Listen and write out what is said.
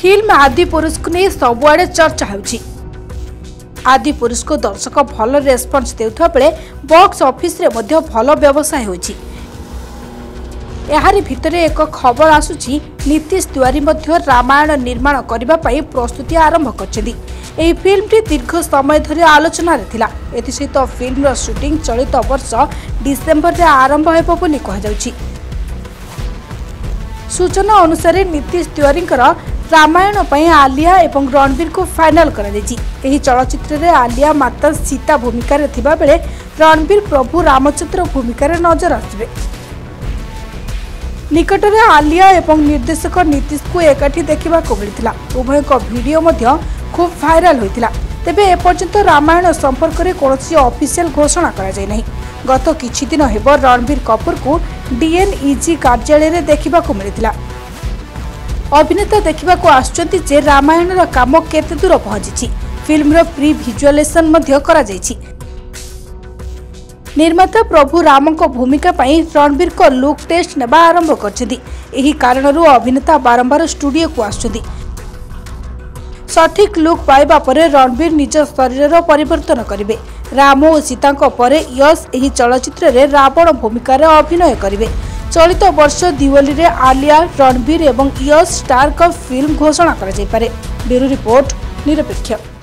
Film आदि पुरुष को नहीं सबुआड़े चर्चा होउछि। आदि पुरुष को दर्शक भल रेस्पॉन्स देउथा बेले बॉक्स ऑफिस रे मध्य भल व्यवसाय होइछि। एहारी भितरे एक खबर आसुछि नीतीश तिवारी मध्य रामायण निर्माण करबा पई प्रस्तुति आरंभ करछथि। एही फिल्म टी दीर्घ समय धरि आलोचना रे थिला। एथि सहित फिल्म रो शूटिंग चलित वर्ष डिसेंबर रे आरंभ हेबो बोली कहा जाउछि। सूचना अनुसार नीतीश तिवारी रामायण पई आलिया एवं रणबीर को फाइनल करा दैछि। एही चलचित्र रे आलिया माता सीता भूमिका रे थिबा बेले रणबीर प्रभु रामचंद्र भूमिका रे नजर आसिबे। निकट में आलिया एवं निर्देशक नीतीश को एकाठी देखा मिलता। उभय वीडियो मध्य खूब भाइराल होता। तेबे एपर्यंत रामायण संपर्क में कौन ऑफिशियल घोषणा करा जाय नहीं। गत किछि दिन हेब रणबीर कपूर को डीएनईजी कार्यालय देखा मिलता। अभिनेता देखा आसुचंती जे रामायण काम केते दूर पहुंची। फिल्म प्री भिजुअलाइजेशन मध्य करा जायछि। निर्माता प्रभु राम को भूमिका पई रणबीर को लुक टेस्ट नेबा आरंभ करछथि। एही कारणरू अभिनेता बारंबार स्टूडियो को आसुछथि। सठिक लुक पाइबा परे रणबीर निज शरीर परिवर्तन करिवे। राम और सीता परे यश एही चलचित्र रे रावण भूमिका रे अभिनय करिवे। चलित वर्ष दिवाली रे आलिया रणबीर एवं यश स्टार का फिल्म घोषणा करा जाय पारे। ब्यूरो रिपोर्ट निरपेक्ष।